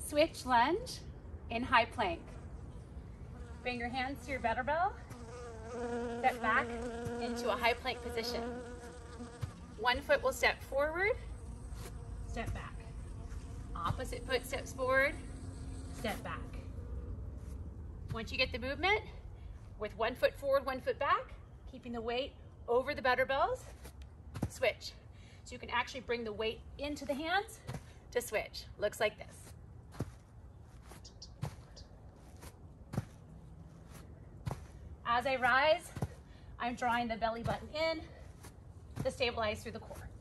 Switch lunge in high plank. Bring your hands to your BetterBell. Step back into a high plank position. One foot will step forward, step back. Opposite foot steps forward, step back. Once you get the movement, with one foot forward, one foot back, keeping the weight over the BetterBells, switch. So you can actually bring the weight into the hands to switch. Looks like this. As I rise, I'm drawing the belly button in to stabilize through the core.